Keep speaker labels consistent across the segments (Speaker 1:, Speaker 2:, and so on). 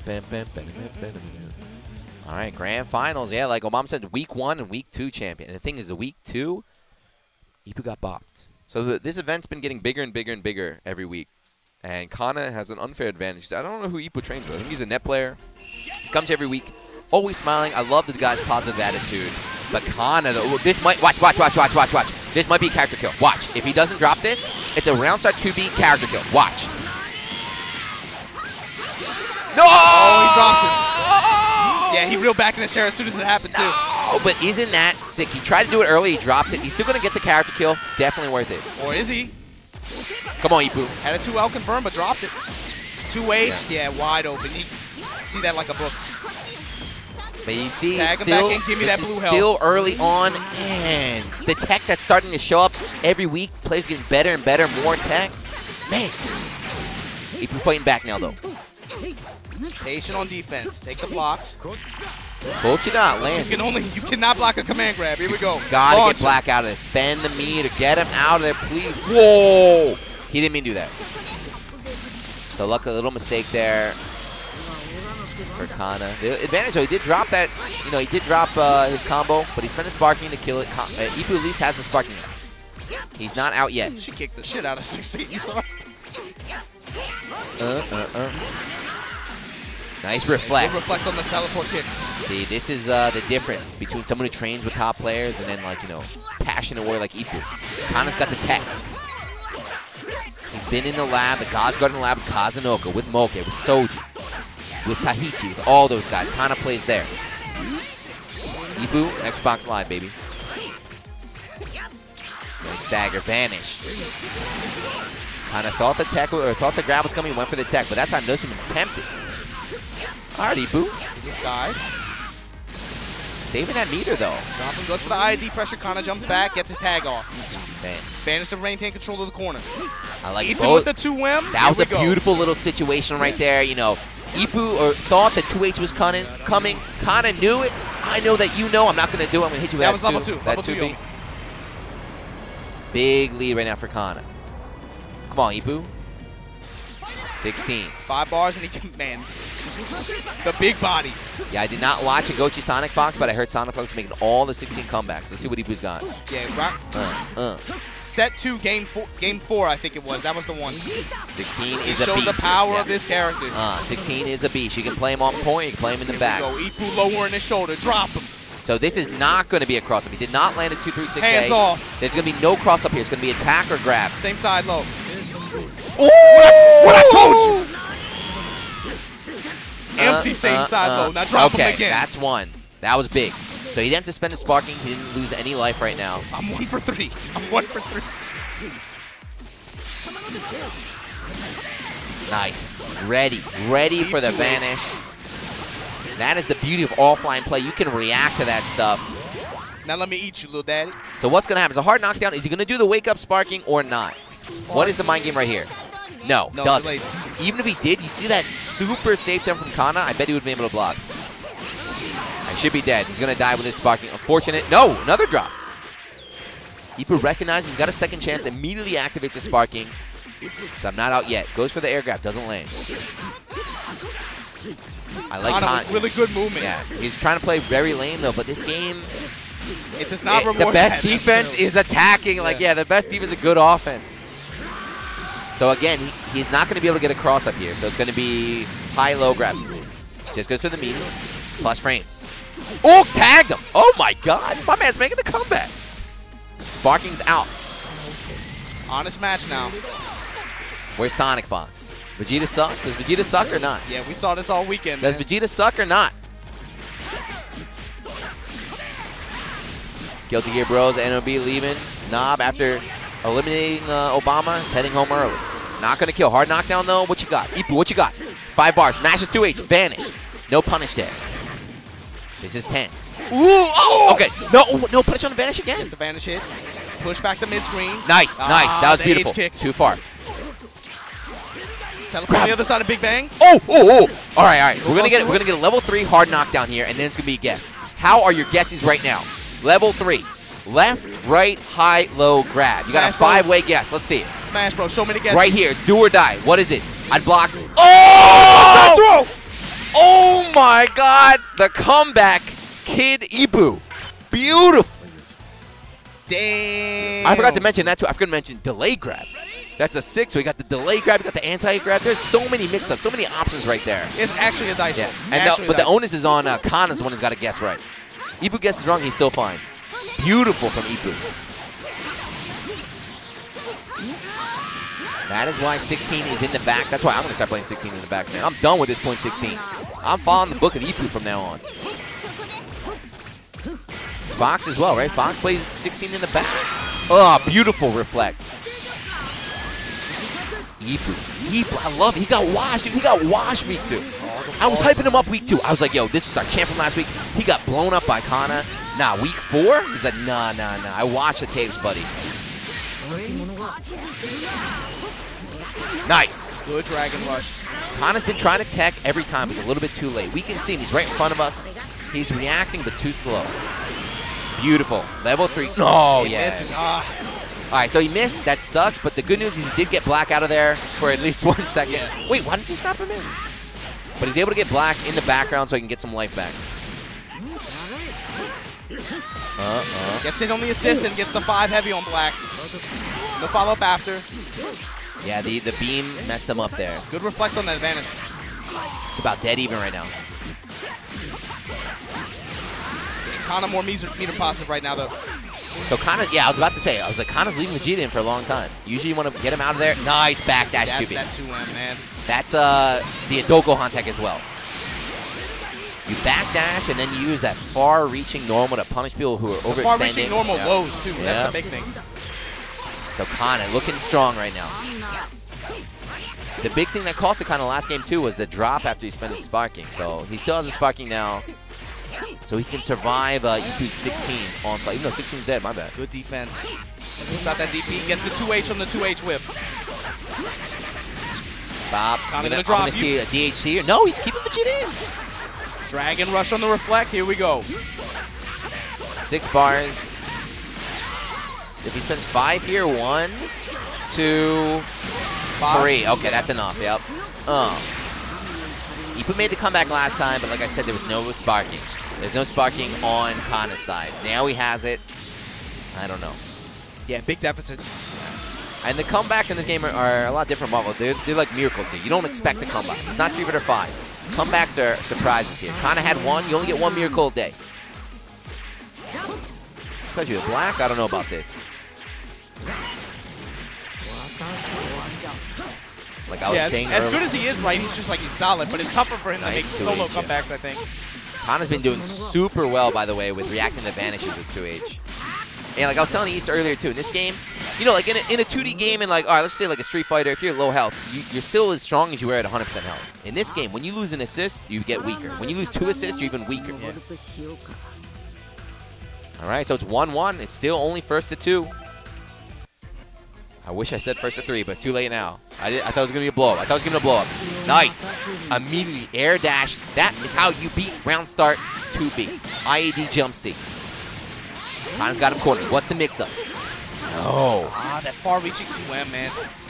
Speaker 1: All right, grand finals. Yeah, like Obama said, week 1 and week 2 champion. And the thing is, the week 2, Ipu got bopped. So this event's been getting bigger and bigger and bigger every week. And Kana has an unfair advantage. I don't know who Ipu trains with. I think he's a net player. He comes every week, always smiling. I love the guy's positive attitude. But Kana, though, this might, watch. This might be a character kill. Watch. If he doesn't drop this, it's a round start 2B character kill. Watch. No!
Speaker 2: Oh, he drops it. Yeah, he reeled back in his chair as soon as it happened, too.
Speaker 1: No, but isn't that sick? He tried to do it early. He dropped it. He's still going to get the character kill. Definitely worth it.
Speaker 2: Or is he?
Speaker 1: Come on, Ipu.
Speaker 2: Had a 2L confirmed, but dropped it. 2H, yeah, wide open. You see that like a book.
Speaker 1: But you see,
Speaker 2: Tag him back in, give me that blue health.
Speaker 1: Still early on, and the tech that's starting to show up every week. Players getting better and better, more tech. Man, Ipu fighting back now, though.
Speaker 2: Patient on defense. Take the blocks.
Speaker 1: Not lands.
Speaker 2: You cannot block a command grab. Here we go.
Speaker 1: Gotta
Speaker 2: Launch
Speaker 1: get Black out of there. Spend the meter. Get him out of there, please. Whoa! He didn't mean to do that. So luckily, a little mistake there for Kana. The advantage, though, he did drop that. You know, he did drop his combo, but he spent his sparking to kill it. Ipu at least has the sparking. He's not out yet.
Speaker 2: She kicked the shit out of 16. You saw?
Speaker 1: Nice reflect.
Speaker 2: Good reflect on the teleport kicks.
Speaker 1: See, this is the difference between someone who trains with top players and then, like, you know, passionate warrior like Ipu. Kana's got the tech. He's been in the lab, the God's Garden lab with Kazunoko, with Moke, with Soji, with Tahichi, with all those guys. Kana plays there. Ipu, Xbox Live, baby. Nice stagger, vanish. Kana thought the tech or thought the grab was coming, went for the tech, but that time doesn't even attempt it. All right, Ipu.
Speaker 2: Disguise.
Speaker 1: Saving that meter, though.
Speaker 2: Dropping, goes for the IID pressure. Kana jumps back, gets his tag off.
Speaker 1: Man.
Speaker 2: Vanish to maintain control of the corner.
Speaker 1: I like
Speaker 2: Eats
Speaker 1: it.
Speaker 2: Him with the 2M.
Speaker 1: That was a beautiful little situation right there. You know, Ipu thought that 2H was coming. Kana knew it. I know that you know. I'm not going to do it. I'm going to hit you with that.
Speaker 2: That was level 2. Level 2
Speaker 1: Big lead right now for Kana. Come on, Ipu. 16.
Speaker 2: 5 bars and he can, man. The big body.
Speaker 1: Yeah, I did not watch a Gochi Sonic Fox, but I heard Sonic Fox making all the 16 comebacks. Let's see what Ipu's got.
Speaker 2: Yeah, right. Set 2, game 4, I think it was. That was the one.
Speaker 1: 16 is a beast.
Speaker 2: Showed the power of this character.
Speaker 1: 16 is a beast. You can play him on point. You can play him in the back.
Speaker 2: Go. Ipu lowering his shoulder. Drop him.
Speaker 1: So this is not going to be a cross-up. He did not land a 2-3-6A.
Speaker 2: Hands off.
Speaker 1: There's going to be no cross-up here. It's going to be attack or grab.
Speaker 2: Same side low.
Speaker 1: Oh!
Speaker 2: What I told you! Empty same side low. Now drop him again.
Speaker 1: Okay, that's one. That was big. So he didn't have to spend his sparking. He didn't lose any life right now.
Speaker 2: I'm 1 for 3. I'm 1 for 3.
Speaker 1: Nice. Ready for the vanish. That is the beauty of offline play. You can react to that stuff.
Speaker 2: Now let me eat you, little daddy.
Speaker 1: So what's going to happen? It's a hard knockdown. Is he going to do the wake-up sparking or not? What is the mind game right here? No, doesn't. Even if he did, you see that super safe jump from Kana? I bet he would be able to block. I should be dead. He's going to die with his sparking. Unfortunate. No, another drop. Ipu recognizes he's got a second chance, immediately activates his sparking. So I'm not out yet. Goes for the air grab, doesn't land. I like Kana.
Speaker 2: Really good movement.
Speaker 1: Yeah, he's trying to play very lame though, but this game,
Speaker 2: it does not reward
Speaker 1: the best defense is attacking. Like, yeah, the best defense is a good offense. So again, he's not going to be able to get a cross up here. So it's going to be high-low grab. Just goes to the medium. Plus frames. Oh, tagged him. Oh my God, my man's making the comeback. Sparking's out.
Speaker 2: Honest match now.
Speaker 1: Where's Sonic Fox? Vegeta suck? Does Vegeta suck or not?
Speaker 2: Yeah, we saw this all weekend.
Speaker 1: Does Vegeta suck or not? Guilty Gear Bros, NOB leaving. Knob after eliminating Obama is heading home early. Not going to kill. Hard knockdown though. What you got? Ipu, what you got? 5 bars. Mashes 2H. Vanish. No punish there. This is tense. Ooh, oh, okay. No punish on the vanish again.
Speaker 2: Just the vanish hit. Push back the mid-screen.
Speaker 1: Nice. That was beautiful. Too far.
Speaker 2: Teleport on the other side of Big Bang.
Speaker 1: Oh. All right. We're gonna get a level 3 hard knockdown here, and then it's gonna be a guess. How are your guesses right now? Level 3. Left, right, high, low, grab. You got a 5-way guess. Let's see it.
Speaker 2: Smash, bro. Show me the guess.
Speaker 1: Right here. It's do or die. What is it? I'd block. Oh! my God! The comeback, Kid Ibu. Beautiful.
Speaker 2: Damn.
Speaker 1: I forgot to mention that too. I forgot to mention delay grab. That's a 6. We got the delay grab. We got the anti-grab. There's so many mix-ups, so many options right there.
Speaker 2: It's actually a dice roll.
Speaker 1: And but the onus is on Kana's the one who's got to guess right. Ibu guesses wrong, he's still fine. Beautiful from Ibu. That is why 16 is in the back. That's why I'm going to start playing 16 in the back, man. I'm done with this point 16. I'm following the book of Ibu from now on. Fox as well, right? Fox plays 16 in the back. Oh, beautiful reflect. Ibu, I love it. He got washed. He got washed week 2. I was hyping him up week 2. I was like, yo, this was our champion last week. He got blown up by Kana. Nah, week 4? He's like, nah. I watched the tapes, buddy. Nice.
Speaker 2: Good Dragon Rush.
Speaker 1: Kana's been trying to tech every time. It's a little bit too late. We can see him. He's right in front of us. He's reacting, but too slow. Beautiful. Level 3. No, yeah.
Speaker 2: Misses.
Speaker 1: All right, so he missed. That sucks, but the good news is he did get Black out of there for at least 1 second.
Speaker 2: Yeah.
Speaker 1: Wait, why did you stop him in? But he's able to get Black in the background so he can get some life back.
Speaker 2: Gets in on the assist and gets the 5 heavy on Black. The follow-up after.
Speaker 1: Yeah, the beam messed him up there.
Speaker 2: Good reflect on that advantage.
Speaker 1: It's about dead even right now.
Speaker 2: Kana more meter positive right now, though.
Speaker 1: So Kana, yeah, I was about to say, Kana's leaving Vegeta in for a long time. Usually you want to get him out of there. Nice backdash QB.
Speaker 2: That's that 2M, man.
Speaker 1: That's the Adoko Hantek as well. You backdash and then you use that far-reaching normal to punish people who are overextending.
Speaker 2: Far-reaching normal lows, too. That's the big thing.
Speaker 1: So Kana looking strong right now. The big thing that cost Kana last game, too, was the drop after he spent his sparking. So he still has a sparking now. So he can survive Ibu's 16 onslaught. Even though 16 is dead, my bad.
Speaker 2: Good defense. Puts out that DP, gets the 2H on the 2H whip.
Speaker 1: Bob, I'm gonna see a DHC here. No, he's keeping Vegeta in.
Speaker 2: Dragon Rush on the reflect. Here we go.
Speaker 1: 6 bars. If he spends 5 here, 1, 2, 3. Okay, that's enough. Yep. Ibu made the comeback last time, but like I said, there was no sparking. There's no sparking on Kana's side. Now he has it. I don't know.
Speaker 2: Yeah, big deficit.
Speaker 1: And the comebacks in this game are a lot different, Marvel. They're like miracles here. You don't expect a comeback. It's not Street Fighter 5. Comebacks are surprises here. Kana had 1. You only get 1 miracle a day. Especially with Black, I don't know about this. Like I was saying
Speaker 2: as
Speaker 1: earlier.
Speaker 2: good as he is, right, he's just like, he's solid, but it's tougher for him to make solo comebacks, I think.
Speaker 1: Kana's been doing super well, by the way, with reacting to vanishes with 2H. And like I was telling East earlier, too, in this game, you know, like in a 2D game and like, all right, let's say like a Street Fighter, if you're low health, you're still as strong as you were at 100% health. In this game, when you lose an assist, you get weaker. When you lose 2 assists, you're even weaker. Yeah. All right, so it's 1-1. It's still only first to 2. I wish I said first to 3, but it's too late now. I thought it was going to be a blow-up. I thought it was going to blow up. Nice. Immediately air dash. That is how you beat round start 2B. IAD jump C. Kana's got him cornered. What's the mix-up? No.
Speaker 2: That far-reaching 2M, man.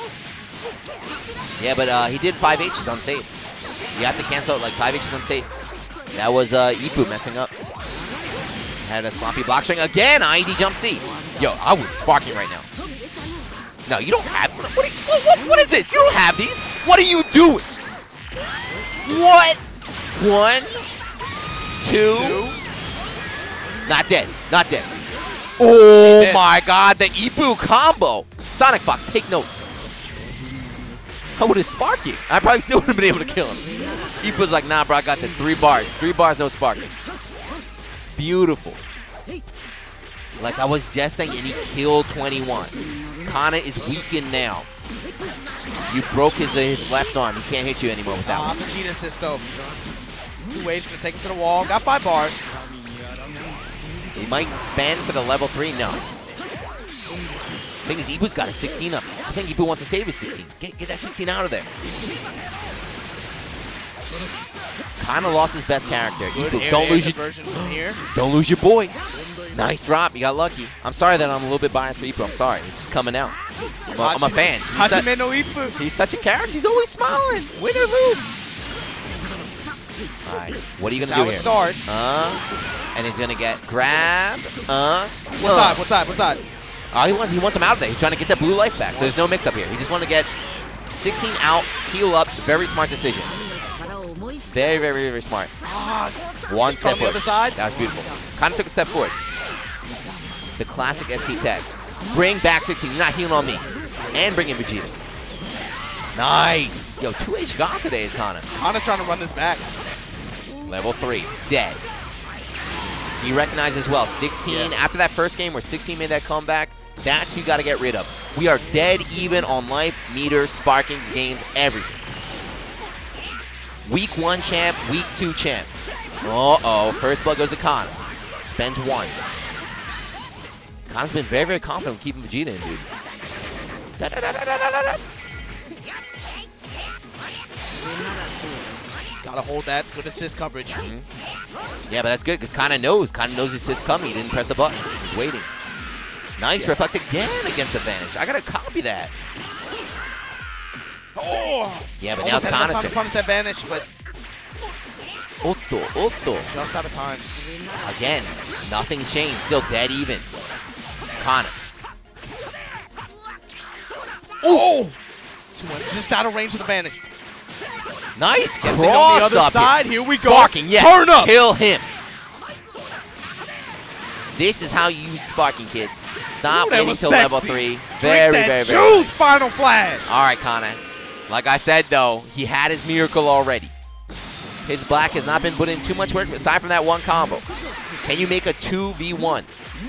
Speaker 1: Yeah, but he did 5 H's unsafe. You have to cancel it like 5 H's unsafe. That was Ibu messing up. Had a sloppy block string again. IED jump C. Yo, I would sparking right now. No, you don't have. What is this? You don't have these. What are you doing? What? 1, 2. Not dead. Not dead. Oh my God, the Ibu combo. Sonic Fox, take notes. I would have sparked you. I probably still would have been able to kill him. Ibu's like, nah, bro, I got this. 3 bars. 3 bars, no sparking. Beautiful. Like I was just saying, and he killed 21. Kana is weakened now. You broke his left arm. He can't hit you anymore with that one.
Speaker 2: Vegeta Cisco. 2H gonna take him to the wall. Got 5 bars.
Speaker 1: He might spend for the level 3. No. Thing is, Ibu's got a 16 up. I think Ibu wants to save his 16. Get that 16 out of there. Kana lost his best character. Ibu, don't lose your boy. Nice drop. You got lucky. I'm sorry that I'm a little bit biased for Ibu. I'm sorry. It's just coming out. I'm a fan.
Speaker 2: Hajime no Ibu.
Speaker 1: He's such a character. He's always smiling. Win or lose. All right, what are you
Speaker 2: This
Speaker 1: gonna
Speaker 2: is
Speaker 1: do here?
Speaker 2: how it starts.
Speaker 1: And he's gonna get grab.
Speaker 2: What side? What side? What side?
Speaker 1: He wants him out of there. He's trying to get that blue life back. So there's no mix-up here. He just want to get 16 out, heal up. Very smart decision. Very, very, very smart. One step
Speaker 2: on the
Speaker 1: forward.
Speaker 2: other side.
Speaker 1: That was beautiful. Kind of took a step forward. The classic ST tag. Bring back 16. You're not healing on me. And bring in Vegeta. Nice. Yo, 2H got today is Kana.
Speaker 2: Kana's trying to run this back.
Speaker 1: Level 3. Dead. He recognizes well. 16. After that first game where 16 made that comeback, that's who you got to get rid of. We are dead even on life, meters, sparking, games, everything. Week 1 champ, week 2 champ. Uh-oh, first blood goes to Kana. Spends 1. Kana's been very, very confident with keeping Vegeta in, dude.
Speaker 2: Gotta hold that. Good assist coverage.
Speaker 1: Yeah, but that's good because Kana knows. Kana knows his assist coming. He didn't press a button. He's waiting. Nice reflect again against advantage. I gotta copy that.
Speaker 2: Oh!
Speaker 1: Yeah, but now it's
Speaker 2: Almost had enough time
Speaker 1: Kana's
Speaker 2: to
Speaker 1: turn.
Speaker 2: punish that vanish, but
Speaker 1: Otto.
Speaker 2: just out of time.
Speaker 1: Again, nothing's changed. Still dead even. Kana.
Speaker 2: Oh! Just out of range with the vanish.
Speaker 1: Nice
Speaker 2: Thing
Speaker 1: cross
Speaker 2: on the other
Speaker 1: up
Speaker 2: side.
Speaker 1: here.
Speaker 2: Here we go.
Speaker 1: Sparking, yes.
Speaker 2: Turn up.
Speaker 1: Kill him. This is how you use sparking, kids. Stop
Speaker 2: Ooh, that
Speaker 1: waiting
Speaker 2: was
Speaker 1: till
Speaker 2: sexy.
Speaker 1: level 3.
Speaker 2: Drink
Speaker 1: Very,
Speaker 2: that
Speaker 1: very,
Speaker 2: juice,
Speaker 1: very.
Speaker 2: Final Flash.
Speaker 1: All right, Kana. Like I said, though, he had his miracle already. His black has not been put in too much work aside from that one combo. Can you make a 2v1?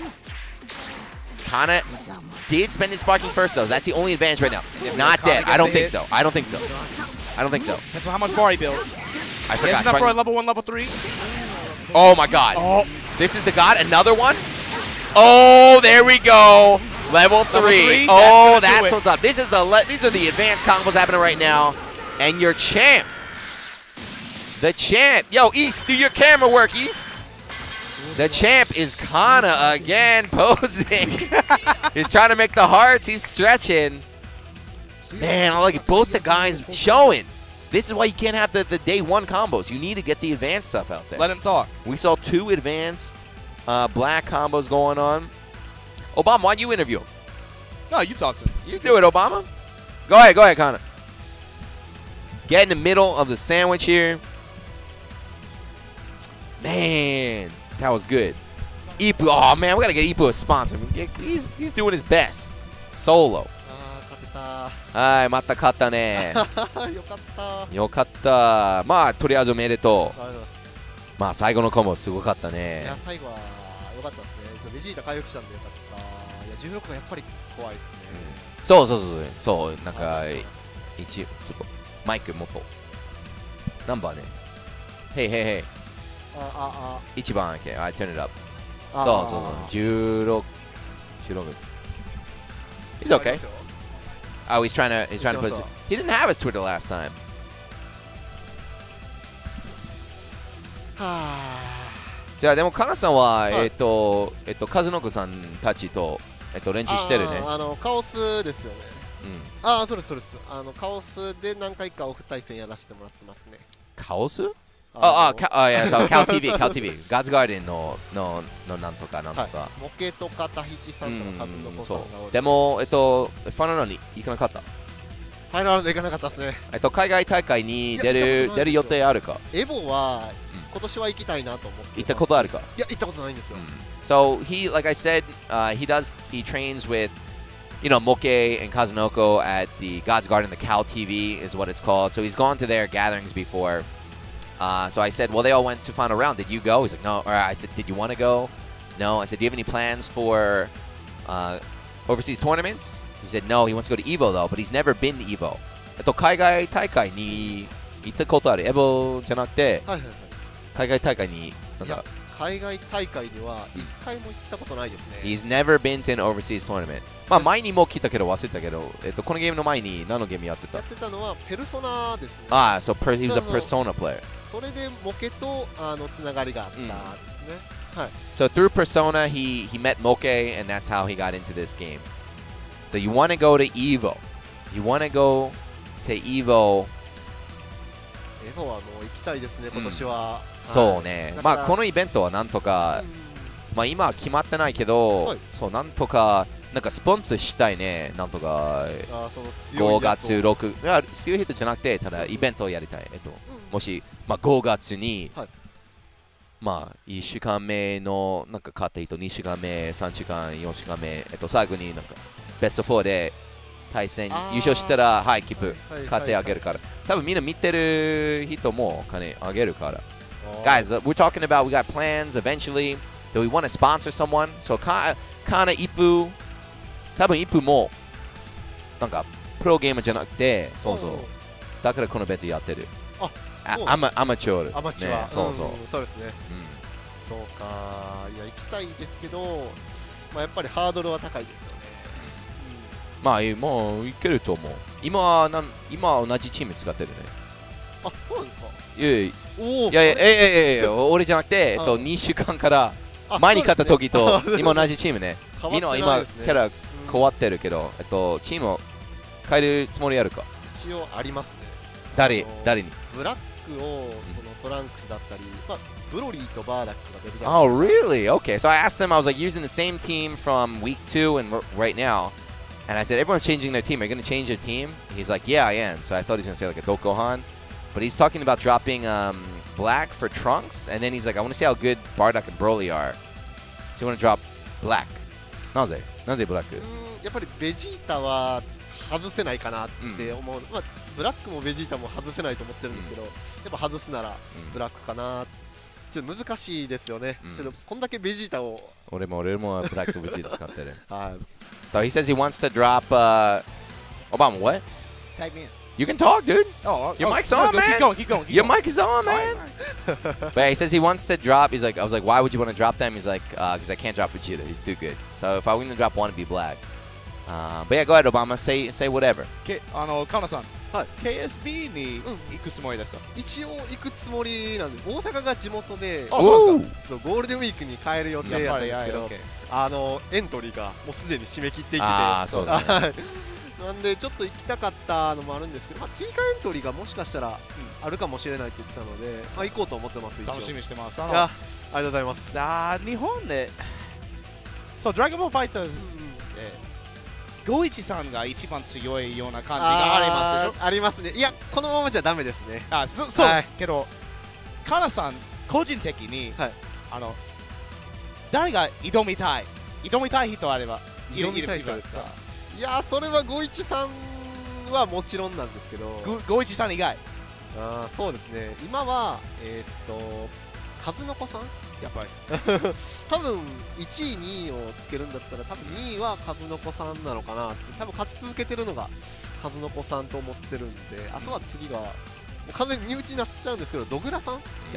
Speaker 1: Kana did spend his sparking first, though. That's the only advantage right now. Not
Speaker 2: Kana
Speaker 1: dead.
Speaker 2: gets
Speaker 1: I don't
Speaker 2: the
Speaker 1: think
Speaker 2: hit.
Speaker 1: so. I don't think so. I don't think so.
Speaker 2: Depends on how much bar he builds.
Speaker 1: I
Speaker 2: He
Speaker 1: forgot.
Speaker 2: has enough for a
Speaker 1: Sparking-
Speaker 2: level 1, level 3.
Speaker 1: Oh, my God.
Speaker 2: Oh,
Speaker 1: This is the god. Another one? Oh, there we go. Level 3.
Speaker 2: three,
Speaker 1: Oh,
Speaker 2: that's gonna do
Speaker 1: that's
Speaker 2: it.
Speaker 1: what's up. These are the advanced combos happening right now. And your champ. The champ. Yo, East, do your camera work, East. The champ is Kana again, posing. He's trying to make the hearts. He's stretching. Man, I like it. Both the guys showing. This is why you can't have the day 1 combos. You need to get the advanced stuff out there.
Speaker 2: let him talk.
Speaker 1: We saw 2 advanced black combos going on. Obama, why don't you interview him?
Speaker 2: No, you talk to him.
Speaker 1: You do it, Obama. Go ahead, Connor. Get in the middle of the sandwich here. Man, that was good. Ipu, oh man, we gotta get Ipu a sponsor. He's doing his best. Solo.
Speaker 3: 勝てた
Speaker 1: はい、また勝ったね。
Speaker 3: よかった
Speaker 1: よかった。まあ、とりあえずおめでとう。
Speaker 3: ありがとうございます
Speaker 1: まあ、最後のコンボすごかった
Speaker 3: い
Speaker 1: ね
Speaker 3: や。最後は良かったですねベジータ回復したんでよかったいや16がやっぱり怖いですね
Speaker 1: そう、なんか、ちょっと、マイクもっと。ナンバーね。Hey. 1番 OK. I turn it up. そう。16です。He's okay. Oh, he's trying to put his, he didn't have his Twitter last time.
Speaker 3: は
Speaker 1: じゃあでもカナさんは、
Speaker 3: はい
Speaker 1: カズノコさんたちと、練習してるね。
Speaker 3: カオスですよね
Speaker 1: うん。
Speaker 3: そうですカオスで何回かオフ対戦やらせてもらってますね
Speaker 1: カオスyeah, so Cal TV. God's Garden のなんとかなんとか。
Speaker 3: モケとかタヒチさんとかカズノコさんが
Speaker 1: そう。でも、ファナラに行かなかった。
Speaker 3: ファイナルでいかなかったですね
Speaker 1: 海外大会に出
Speaker 3: いや行ったことないんですよ
Speaker 1: る予定あるか
Speaker 3: エボは
Speaker 1: うん
Speaker 3: 今年は行きたいなと思って
Speaker 1: 行ったことあるか
Speaker 3: いや行ったことないんですよ
Speaker 1: So he, like I said, he trains with, Moke and Kazunoko at the God's Garden, the Cal TV is what it's called. So he's gone to their gatherings before. So I said, well, they all went to final round. Did you go? He's like, no. Or I said, did you want to go? No. I said, do you have any plans for overseas tournaments? He said, no. He wants to go to EVO, though, but he's never been to EVO. 海外大会に行ったことある。EVO じゃなくて、
Speaker 3: はい
Speaker 1: 海外大会に、なん
Speaker 3: いや
Speaker 1: か、
Speaker 3: 海外大会には一回も行ったことないですね
Speaker 1: He's never been to an overseas tournament. まあ前にも来たけど忘れたけど、このゲームの前に何のゲームやってた
Speaker 3: やってたのはペルソナですね
Speaker 1: So he was a Persona player.
Speaker 3: それでモケとつながりがあったんですね、はい
Speaker 1: So through Persona, he met Moke, and that's how he got into this game. So you want to go to EVO. You want to go to EVO.
Speaker 3: エゴはもう行きたいですね、今年は。
Speaker 1: そうね、
Speaker 3: だから
Speaker 1: まあこのイベントはなんとか、まあ今は決まってないけど、
Speaker 3: はい
Speaker 1: そうなんとかなんかスポンサーしたいね、なんとか
Speaker 3: その強い
Speaker 1: 5月
Speaker 3: やつを
Speaker 1: 6、いや強い人じゃなくてただイベントをやりたい。もし、まあ、5月に、
Speaker 3: はい
Speaker 1: まあ1週間目のなんか勝った人、2週間目、3週間、4週間目、最後になんかベスト4で対戦優勝したら、はい、切符買ってあげるから。多分みんな見てる人も金あげるから。Guys, we're talking about we got plans eventually that we want to sponsor someone. So kind of イプ、多分イプもなんかプロゲームじゃなくて、そうそう。だからこのイベントやってる。アマチュア。
Speaker 3: アマチュア。
Speaker 1: そうそう。
Speaker 3: そうですね。そうか。いや、行きたいですけど、まあやっぱりハードルは高いですよね。
Speaker 1: まあ、もういけると思う。今は同じチーム使ってるね。
Speaker 3: あ、そうなんですか。
Speaker 1: いや、俺じゃなくて、2週間から前に勝った時と今同じチームね。みんな今キャラ変わってるけど、チームを変えるつもりあるか。
Speaker 3: 一応ありますね。
Speaker 1: 誰に
Speaker 3: ブラックをそのトランクスだったり、まあブロリーとバーダックが出るじゃ
Speaker 1: ない
Speaker 3: ですか。
Speaker 1: Oh, really? Okay. So I asked them, I was like using the same team from week 2 and right now. And I said, everyone's changing their team. Are you going to change your team? He's like, yeah, I am. So I thought he was going to say like a Dokohan. But he's talking about dropping black for Trunks. And then he's like, I want to see how good Bardock and Broly are. So you want to drop black. なぜブラック？
Speaker 3: やっぱりベジータは外せないかなって思う。まあブラックもベジータも外せないと思ってるんですけど、やっぱ外すならブラックかな。ちょっと難しいですよね。ちょっとこんだけベジータを。
Speaker 1: 俺もブラックとベジータ使ってる。
Speaker 3: はい。
Speaker 1: So he says he wants to drop. Obama, what?
Speaker 2: Tag me in.
Speaker 1: You can talk, dude.
Speaker 2: Oh,
Speaker 1: your mic's on, man.
Speaker 2: Keep going.
Speaker 1: Your mic is on, man. But he says he wants to drop. He's like, I was like, why would you want to drop them? He's like, because I can't drop Vegeta. He's too good. So if I were going to drop one, it'd be black. But yeah, go ahead, Obama. Say whatever.
Speaker 2: カナさん。
Speaker 3: はい。
Speaker 2: KSB に行くつもりですか？
Speaker 3: 一応行くつもりなんです。大阪が地元で、
Speaker 2: そうです
Speaker 3: か。ゴールデンウィークに帰る予定やったんですけど、エントリーがもうすでに締め切っていてて、
Speaker 1: そうですね。
Speaker 3: なんでちょっと行きたかったのもあるんですけど、まあ、追加エントリーがもしかしたらあるかもしれないって言ってたので、まあ、行こうと思ってます。
Speaker 2: 楽しみにしてます。
Speaker 3: いや、ありがとうございます。
Speaker 2: 日本で、そう、ドラゴンボールファイターズ、ゴイチさんが一番強いような感じがありますでしょ？ありますね。いや、このままじゃダメですね。 そうですけど、カナさん、個人的に、誰が挑みたい人あれば、
Speaker 3: 挑みたい人ですか？いや、それはゴイチさんはもちろんなんですけど、
Speaker 2: ゴイチさん以外。
Speaker 3: そうですね。今は数の子さん、
Speaker 2: やっぱり
Speaker 3: 多分1位2位をつけるんだったら多分2位は数の子さんなのかなって。多分勝ち続けてるのが数の子さんと思ってるんで、あとは次がもう完全に身内になっちゃうんですけど、ドグラさん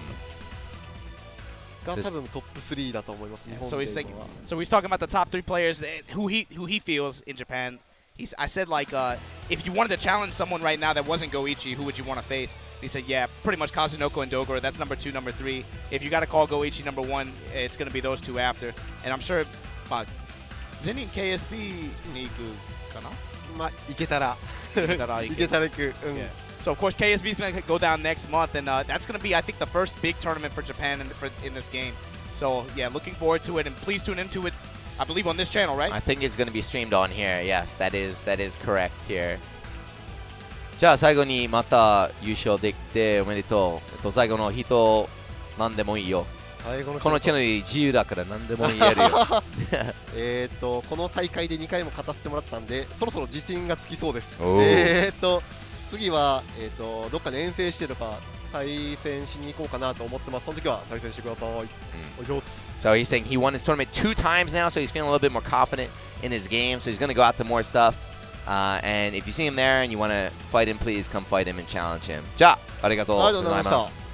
Speaker 3: が多分トップ3だと思います。日本で。
Speaker 2: So he's talking about the top 3 players who he feels in Japan. I said, like, if you wanted to challenge someone right now that wasn't Goichi, who would you want to face? He said, yeah, pretty much Kazunoko and Dogura. That's number 2, number 3. If you got to call Goichi number 1, it's going to be those two after. And I'm sure, Zenin KSB に行くかな？
Speaker 3: まあ、行けたら行く。
Speaker 2: So, of course, KSB is going to go down next month, and that's going to be, I think, the first big tournament for Japan in this game. So, yeah, looking forward to it, and please tune into it. I believe on this channel, right?
Speaker 1: I think it's going to be streamed on here. Yes, that is correct here. じゃあ最後にまた優勝できておめでとう。最後の人何でもいいよ。このチャンネル自由だから何でも言えるよ。
Speaker 3: この大会で2回も勝たせてもらったんで、そろそろ自信がつきそうです。次はどっかで遠征してとか対戦しに行こうかなと思ってます。その時は対戦してください。
Speaker 1: So he's saying he won his tournament 2 times now, so he's feeling a little bit more confident in his game. So he's going to go out to more stuff. And if you see him there and you want to fight him, please come fight him and challenge him. じゃあ、ありがとうございます。